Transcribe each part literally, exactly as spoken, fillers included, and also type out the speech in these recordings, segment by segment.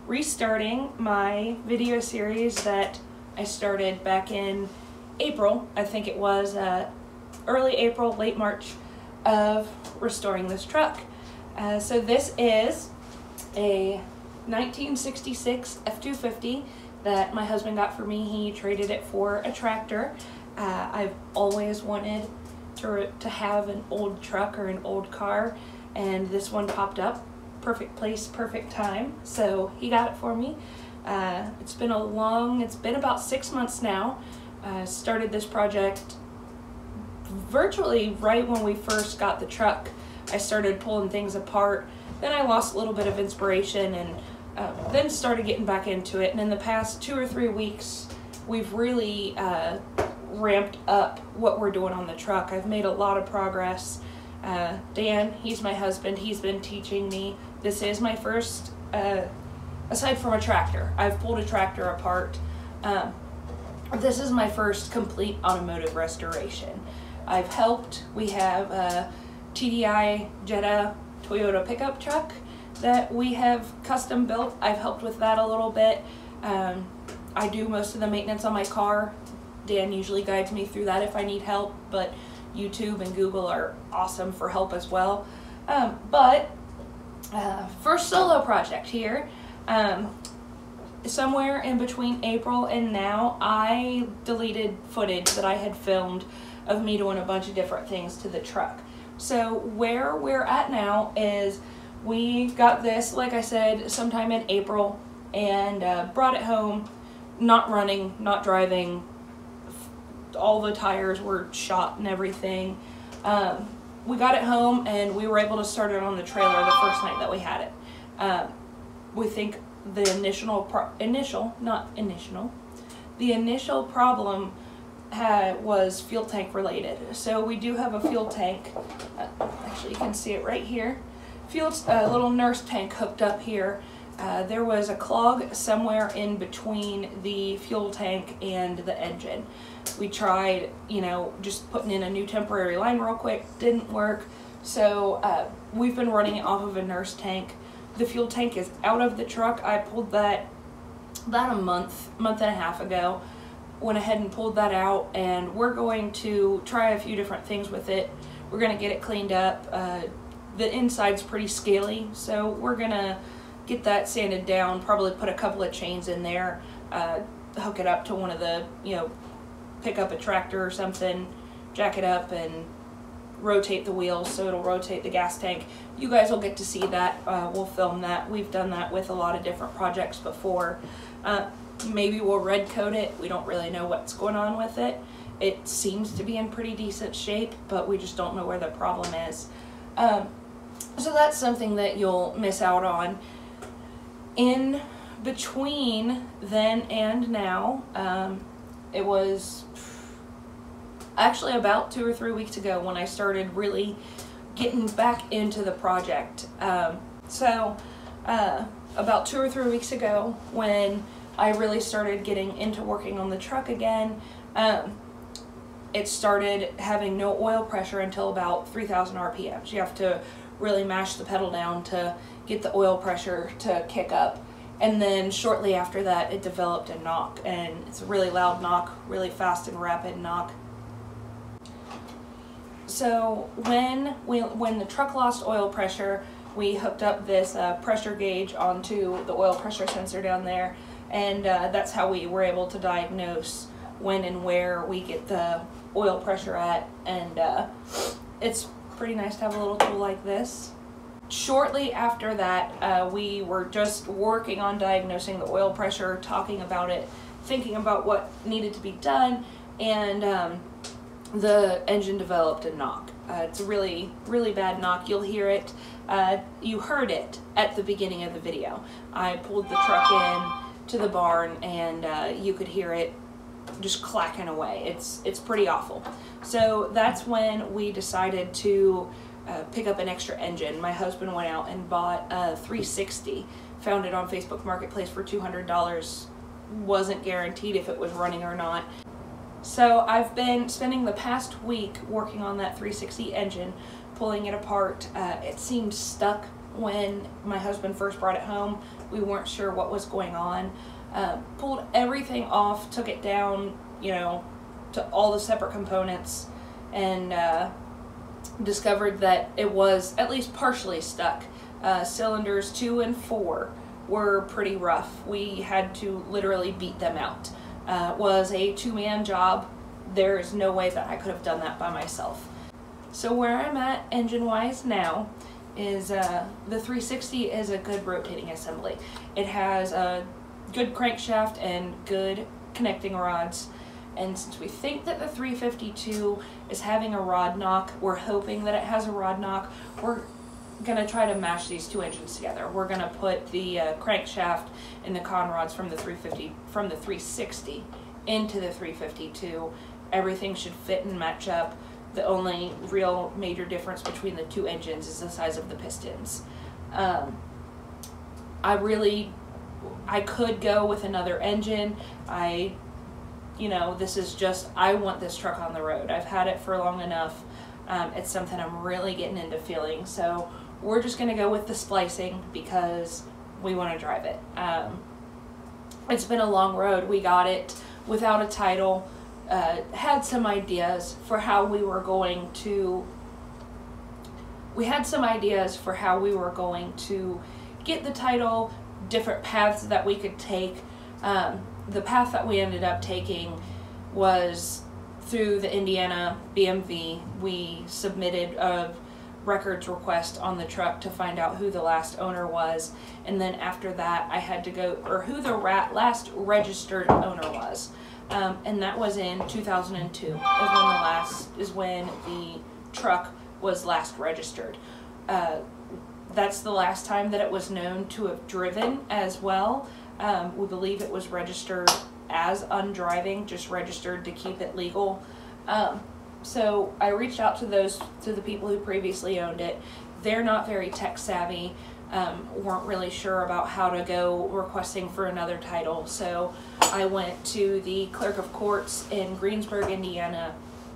restarting my video series that I started back in April. I think it was uh, early April, late March, of restoring this truck. Uh, so this is a nineteen sixty-six F two fifty that my husband got for me. He traded it for a tractor. Uh, I've always wanted to, to have an old truck or an old car, and this one popped up. Perfect place, perfect time. So he got it for me. Uh, it's been a long, it's been about six months now. Uh, started this project virtually right when we first got the truck. I started pulling things apart. Then I lost a little bit of inspiration and uh, then started getting back into it. And in the past two or three weeks, we've really uh, ramped up what we're doing on the truck. I've made a lot of progress. Uh, Dan, he's my husband, he's been teaching me. This is my first, uh, aside from a tractor, I've pulled a tractor apart. Um, this is my first complete automotive restoration. I've helped, we have a T D I Jetta Toyota pickup truck that we have custom built. I've helped with that a little bit. Um, I do most of the maintenance on my car. Dan usually guides me through that if I need help, but YouTube and Google are awesome for help as well. Um, but uh, first solo project here. Um, somewhere in between April and now, I deleted footage that I had filmed of me doing a bunch of different things to the truck. So where we're at now is we got this, like I said, sometime in April, and uh, brought it home, not running, not driving. All the tires were shot and everything. Um, we got it home and we were able to start it on the trailer the first night that we had it. Um, we think the initial, pro initial, not initial, the initial problem had, was fuel tank related. So we do have a fuel tank. Uh, actually, you can see it right here. Fuel, a uh, little nurse tank hooked up here. Uh, there was a clog somewhere in between the fuel tank and the engine. We tried, you know, just putting in a new temporary line real quick, didn't work. So uh, we've been running it off of a nurse tank. The fuel tank is out of the truck. I pulled that about a month, month and a half ago. Went ahead and pulled that out, and we're going to try a few different things with it. We're going to get it cleaned up. Uh, the inside's pretty scaly, so we're going to get that sanded down, probably put a couple of chains in there, uh, hook it up to one of the, you know, pick up a tractor or something, jack it up and rotate the wheels so it'll rotate the gas tank. You guys will get to see that. Uh, we'll film that. We've done that with a lot of different projects before. Uh, maybe we'll red coat it. We don't really know what's going on with it. It seems to be in pretty decent shape, but we just don't know where the problem is. Um, so that's something that you'll miss out on. In between then and now, um, it was actually about two or three weeks ago when I started really getting back into the project. Um, so uh, about two or three weeks ago when I really started getting into working on the truck again, um, it started having no oil pressure until about three thousand R P Ms. You have to really mash the pedal down to get the oil pressure to kick up. And then shortly after that, it developed a knock, and it's a really loud knock, really fast and rapid knock. So when we, when the truck lost oil pressure, we hooked up this uh, pressure gauge onto the oil pressure sensor down there, and uh, that's how we were able to diagnose when and where we get the oil pressure at. And uh, it's pretty nice to have a little tool like this. Shortly after that, uh, we were just working on diagnosing the oil pressure, talking about it, thinking about what needed to be done, and um, the engine developed a knock. Uh, it's a really, really bad knock. You'll hear it. Uh, you heard it at the beginning of the video. I pulled the truck in to the barn, and uh, you could hear it just clacking away. It's, it's pretty awful. So that's when we decided to Uh, pick up an extra engine. My husband went out and bought a three sixty, found it on Facebook Marketplace for two hundred dollars. Wasn't guaranteed if it was running or not. So I've been spending the past week working on that three sixty engine, pulling it apart. Uh, it seemed stuck when my husband first brought it home. We weren't sure what was going on. Uh, pulled everything off, took it down, you know, to all the separate components, and uh, discovered that it was at least partially stuck. Uh, cylinders two and four were pretty rough. We had to literally beat them out. Uh, it was a two-man job. There is no way that I could have done that by myself. So where I'm at engine-wise now is uh, the three sixty is a good rotating assembly. It has a good crankshaft and good connecting rods. And since we think that the three fifty-two is having a rod knock, we're hoping that it has a rod knock. We're gonna try to mash these two engines together. We're gonna put the uh, crankshaft and the con rods from the three fifty from the three sixty into the three fifty-two. Everything should fit and match up. The only real major difference between the two engines is the size of the pistons. Um, I really, I could go with another engine. I, you know, this is just, I want this truck on the road. I've had it for long enough. Um, it's something I'm really getting into feeling. So we're just gonna go with the splicing because we wanna drive it. Um, it's been a long road. We got it without a title. Uh, had some ideas for how we were going to we had some ideas for how we were going to get the title, different paths that we could take. Um, the path that we ended up taking was through the Indiana B M V. We submitted a records request on the truck to find out who the last owner was, and then after that I had to go, or who the rat last registered owner was. Um, and that was in two thousand two is when the last is when the truck was last registered. Uh, that's the last time that it was known to have driven as well. Um, we believe it was registered as undriving, just registered to keep it legal. Um, so I reached out to those to the people who previously owned it. They're not very tech savvy. Um, weren't really sure about how to go requesting for another title, so I went to the clerk of courts in Greensburg, Indiana,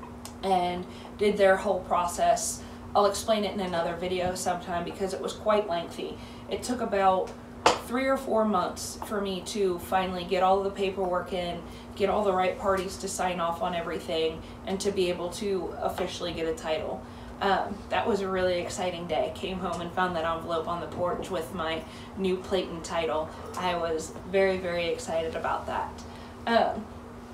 and did their whole process. I'll explain it in another video sometime because it was quite lengthy. It took about three or four months for me to finally get all of the paperwork in, get all the right parties to sign off on everything, and to be able to officially get a title. Um, that was a really exciting day. Came home and found that envelope on the porch with my new plate and title. I was very, very excited about that. Um,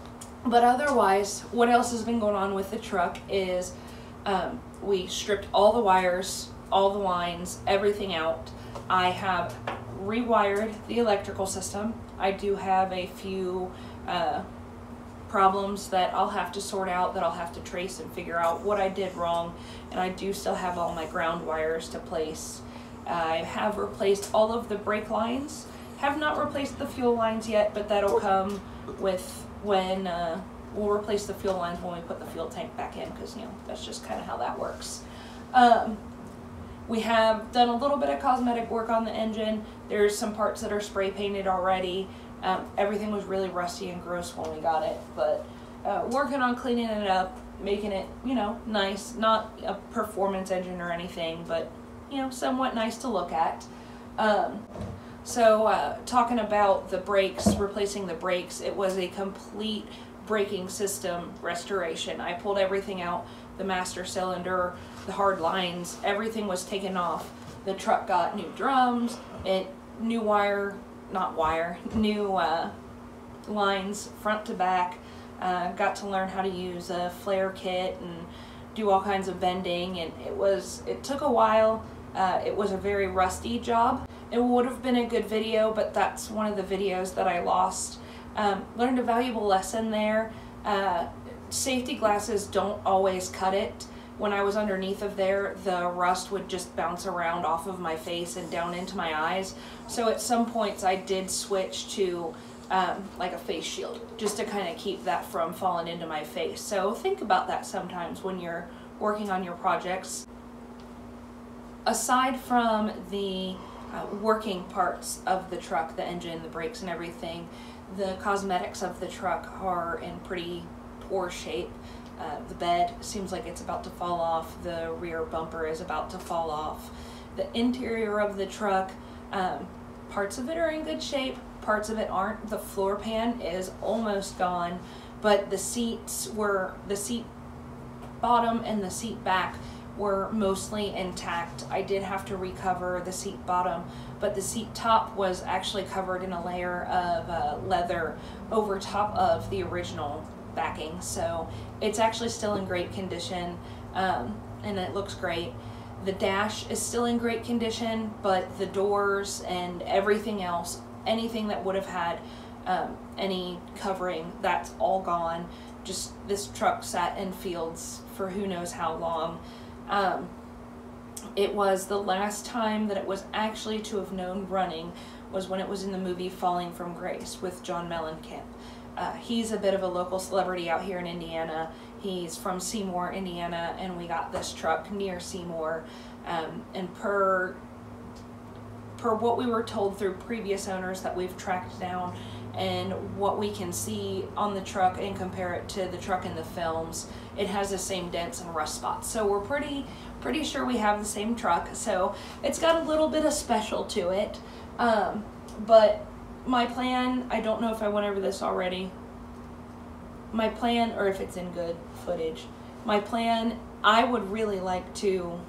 but otherwise, what else has been going on with the truck is um, we stripped all the wires, all the lines, everything out. I have rewired the electrical system. I do have a few uh, problems that I'll have to sort out, that I'll have to trace and figure out what I did wrong, and I do still have all my ground wires to place. I have replaced all of the brake lines, have not replaced the fuel lines yet, but that'll come with when uh, we'll replace the fuel lines when we put the fuel tank back in, because you know that's just kind of how that works. Um, we have done a little bit of cosmetic work on the engine. There's some parts that are spray painted already. Um, everything was really rusty and gross when we got it, but uh, working on cleaning it up, making it, you know, nice. Not a performance engine or anything, but, you know, somewhat nice to look at. Um, so uh, talking about the brakes, replacing the brakes, it was a complete braking system restoration. I pulled everything out, the master cylinder, the hard lines, everything was taken off. The truck got new drums, it new wire, not wire, new uh, lines front to back. Uh, got to learn how to use a flare kit and do all kinds of bending, and it was it took a while. Uh, it was a very rusty job. It would have been a good video, but that's one of the videos that I lost. Um, learned a valuable lesson there. Uh, safety glasses don't always cut it. When I was underneath of there, the rust would just bounce around off of my face and down into my eyes. So at some points I did switch to um, like a face shield, just to kind of keep that from falling into my face. So think about that sometimes when you're working on your projects. Aside from the uh, working parts of the truck, the engine, the brakes and everything, the cosmetics of the truck are in pretty poor shape. Uh, the bed seems like it's about to fall off. The rear bumper is about to fall off. The interior of the truck, um, Parts of it are in good shape, parts of it aren't. The floor pan is almost gone, but the seats were, the seat bottom and the seat back were mostly intact. I did have to recover the seat bottom, but the seat top was actually covered in a layer of uh, leather over top of the original backing. So it's actually still in great condition, um, and it looks great. The dash is still in great condition, but the doors and everything else, anything that would have had um, any covering, that's all gone. Just this truck sat in fields for who knows how long. Um, it was the last time that it was actually to have known running was when it was in the movie Falling from Grace with John Mellencamp. Uh, he's a bit of a local celebrity out here in Indiana. He's from Seymour, Indiana, and we got this truck near Seymour. Um, and per, per what we were told through previous owners that we've tracked down and what we can see on the truck and compare it to the truck in the films, it has the same dents and rust spots. So we're pretty, pretty sure we have the same truck. So it's got a little bit of special to it. Um, but my plan, I don't know if I went over this already, my plan, or if it's in good footage, my plan, I would really like to,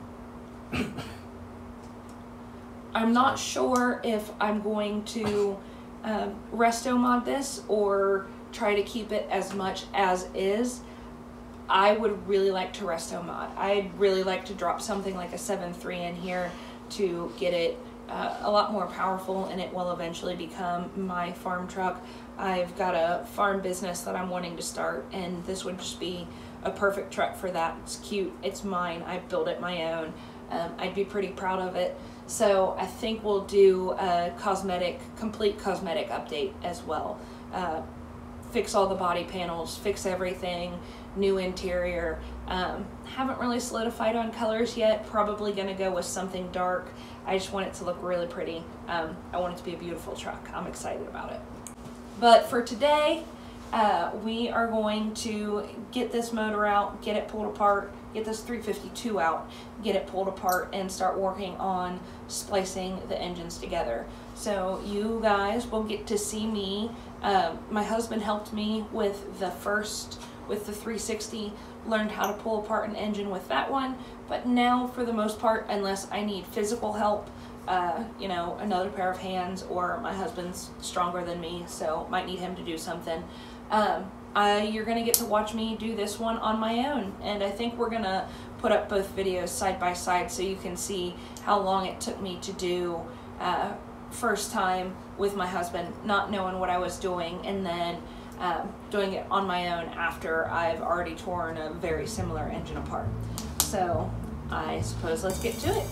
I'm not sure if I'm going to um, resto mod this or try to keep it as much as is. I would really like to resto mod. I'd really like to drop something like a seven three in here to get it uh, a lot more powerful, and it will eventually become my farm truck. I've got a farm business that I'm wanting to start, and this would just be a perfect truck for that. It's cute, it's mine, I built it my own. Um, I'd be pretty proud of it. So I think we'll do a cosmetic, complete cosmetic update as well. Uh, fix all the body panels, fix everything, new interior. Um, haven't really solidified on colors yet, probably gonna go with something dark. I just want it to look really pretty. Um, I want it to be a beautiful truck. I'm excited about it. But for today, uh, we are going to get this motor out, get it pulled apart, get this three fifty-two out, get it pulled apart, and start working on splicing the engines together. So you guys will get to see me. Um, my husband helped me with the first, with the three sixty, learned how to pull apart an engine with that one, but now for the most part, unless I need physical help, uh, you know, another pair of hands, or my husband's stronger than me, so might need him to do something, um, I, you're gonna get to watch me do this one on my own. And I think we're gonna put up both videos side by side so you can see how long it took me to do uh, first time with my husband, not knowing what I was doing, and then um, doing it on my own after I've already torn a very similar engine apart. So I suppose let's get to it.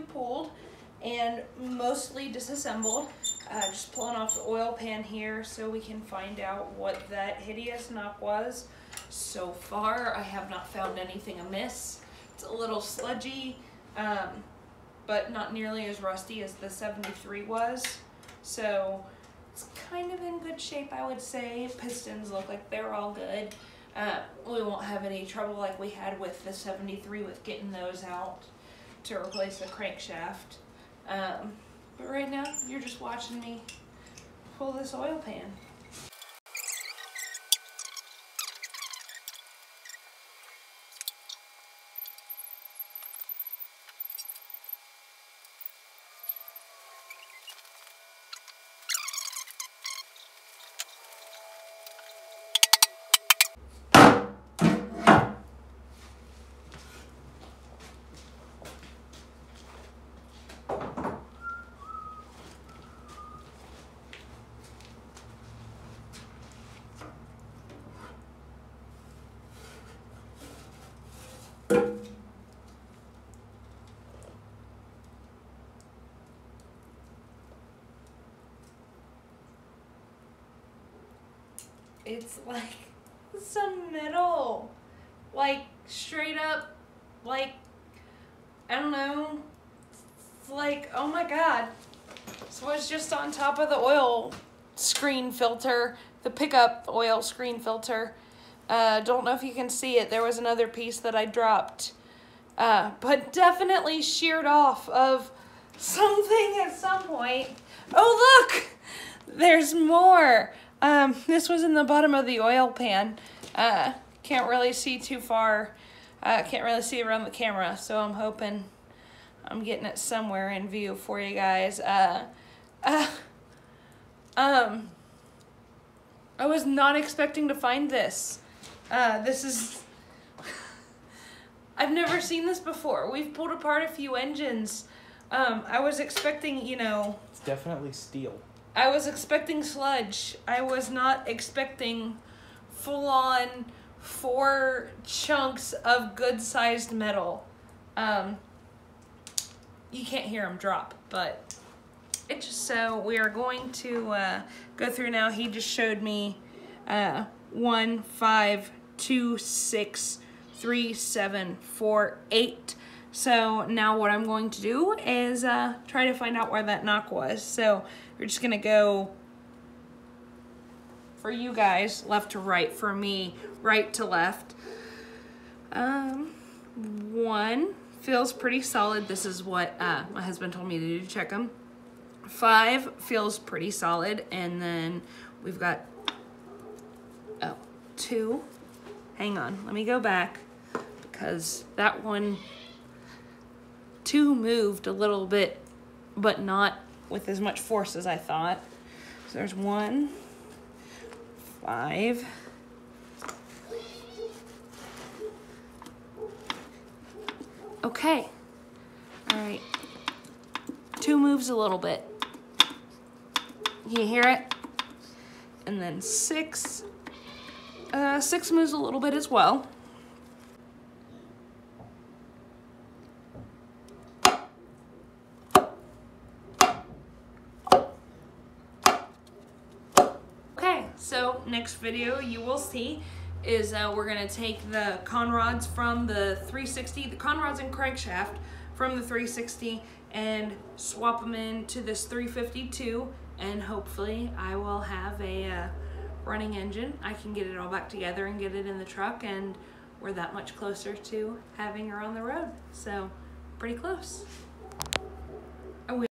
pulled and mostly disassembled. Uh, just pulling off the oil pan here so we can find out what that hideous knock was. So far, I have not found anything amiss. It's a little sludgy, um, but not nearly as rusty as the seventy-three was. So it's kind of in good shape, I would say. Pistons look like they're all good. Uh, we won't have any trouble like we had with the seventy-three with getting those out to replace the crankshaft. Um, but right now, you're just watching me pull this oil pan. It's like some metal, like straight up, like, I don't know, it's like, oh my God. So it's just on top of the oil screen filter, the pickup oil screen filter. Uh, don't know if you can see it. There was another piece that I dropped, uh, but definitely sheared off of something at some point. Oh, look, there's more. Um, this was in the bottom of the oil pan. Uh, can't really see too far. Uh, can't really see around the camera, so I'm hoping I'm getting it somewhere in view for you guys. Uh, uh, um, I was not expecting to find this. Uh, this is... I've never seen this before. We've pulled apart a few engines. Um, I was expecting, you know... It's definitely steel. I was expecting sludge. I was not expecting full-on four chunks of good-sized metal. Um, you can't hear them drop, but it just so we are going to uh, go through now. He just showed me uh, one, five, two, six, three, seven, four, eight. So now what I'm going to do is uh, try to find out where that knock was. So we're just gonna go, for you guys, left to right. For me, right to left. Um, one feels pretty solid. This is what uh, my husband told me to do to check them. Five feels pretty solid. And then we've got, oh, two. Hang on, let me go back because that one, two moved a little bit, but not with as much force as I thought. So there's one, five, okay, all right, two moves a little bit. You hear it? And then six, uh, six moves a little bit as well. So next video you will see is uh, we're gonna take the conrods from the three sixty, the conrods and crankshaft from the three sixty and swap them into this three fifty-two, and hopefully I will have a uh, running engine. I can get it all back together and get it in the truck, and we're that much closer to having her on the road. So pretty close.